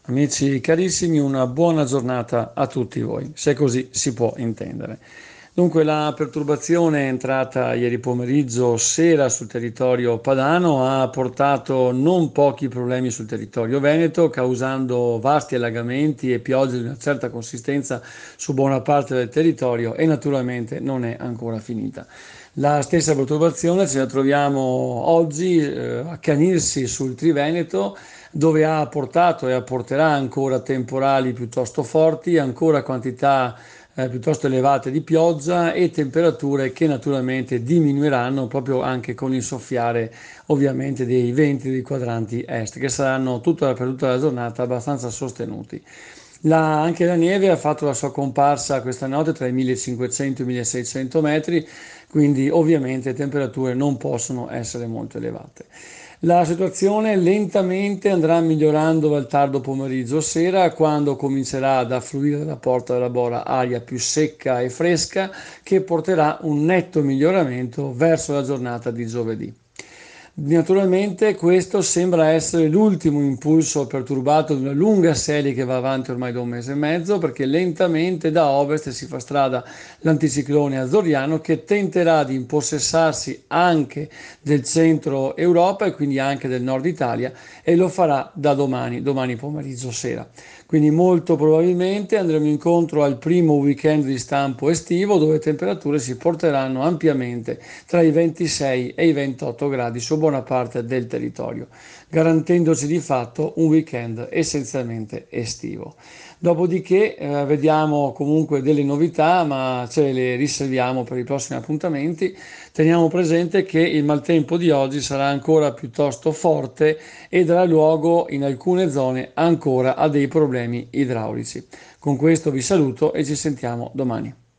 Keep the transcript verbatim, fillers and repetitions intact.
Amici carissimi, una buona giornata a tutti voi, se così si può intendere. Dunque, la perturbazione entrata ieri pomeriggio sera sul territorio padano ha portato non pochi problemi sul territorio veneto, causando vasti allagamenti e piogge di una certa consistenza su buona parte del territorio e naturalmente non è ancora finita. La stessa perturbazione ce la troviamo oggi eh, accanirsi sul Triveneto, dove ha portato e apporterà ancora temporali piuttosto forti, ancora quantità eh, piuttosto elevate di pioggia e temperature che naturalmente diminuiranno proprio anche con il soffiare ovviamente dei venti dei quadranti est, che saranno tutta, per tutta la giornata abbastanza sostenuti. La- anche la neve ha fatto la sua comparsa questa notte tra i millecinquecento e i milleseicento metri, quindi ovviamente temperature non possono essere molto elevate. La situazione lentamente andrà migliorando dal tardo pomeriggio sera, quando comincerà ad affluire dalla porta della Bora aria più secca e fresca, che porterà un netto miglioramento verso la giornata di giovedì. Naturalmente questo sembra essere l'ultimo impulso perturbato di una lunga serie che va avanti ormai da un mese e mezzo, perché lentamente da ovest si fa strada l'anticiclone azzorriano, che tenterà di impossessarsi anche del centro Europa e quindi anche del nord Italia, e lo farà da domani, domani pomeriggio sera. Quindi molto probabilmente andremo incontro al primo weekend di stampo estivo, dove le temperature si porteranno ampiamente tra i ventisei e i ventotto gradi su buona parte del territorio, garantendoci di fatto un weekend essenzialmente estivo. Dopodiché eh, vediamo comunque delle novità, ma ce le riserviamo per i prossimi appuntamenti. Teniamo presente che il maltempo di oggi sarà ancora piuttosto forte e darà luogo in alcune zone ancora a dei problemi idraulici. Con questo vi saluto e ci sentiamo domani.